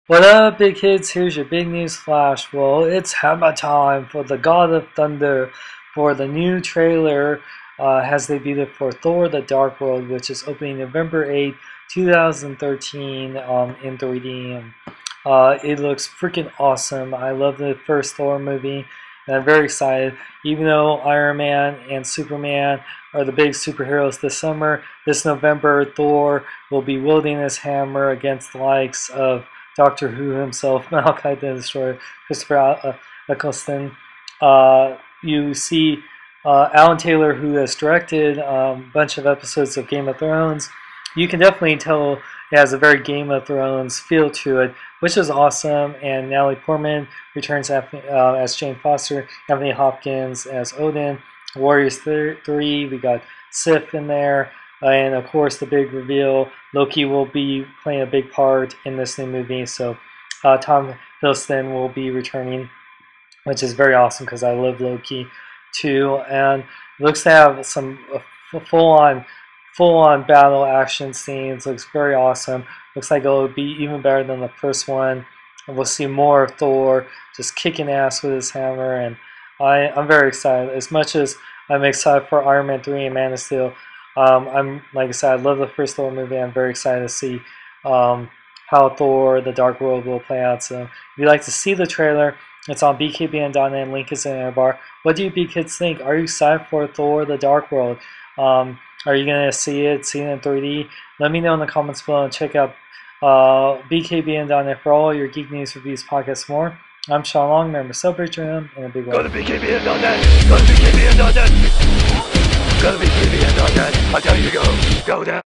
What up, big kids? Here's your big news flash. Well, it's hammer time for the God of Thunder for the new trailer has debuted for Thor the Dark World, which is opening November 8th, 2013 in 3D. And, it looks freaking awesome. I love the first Thor movie, and I'm very excited. Even though Iron Man and Superman are the big superheroes this summer, this November Thor will be wielding his hammer against the likes of Doctor Who himself, Malachi the Destroyer, Christopher Eccleston. You see Alan Taylor, who has directed a bunch of episodes of Game of Thrones. You can definitely tell it has a very Game of Thrones feel to it, which is awesome. And Natalie Portman returns as Jane Foster, Anthony Hopkins as Odin, Warriors 3, we got Sif in there. And of course, the big reveal, Loki will be playing a big part in this new movie. So Tom Hiddleston will be returning, which is very awesome because I love Loki too. And it looks to have some full-on battle action scenes. Looks very awesome. Looks like it'll be even better than the first one. And we'll see more of Thor just kicking ass with his hammer. And I'm very excited. As much as I'm excited for Iron Man 3 and Man of Steel, like I said, I love the first Thor movie. I'm very excited to see how Thor the Dark World will play out. So if you'd like to see the trailer, it's on bkbn.net. Link is in the bar. What do you big kids think? Are you excited for Thor the Dark World? Are you going to see it in 3D? Let me know in the comments below, and check out bkbn.net for all your geek news, reviews, podcasts, more. I'm Sean Long. Remember, celebrate your own in a big way. Go to bkbn.net. Go to bkbn.net. Go to bkbn.net. I tell you to go. Go down.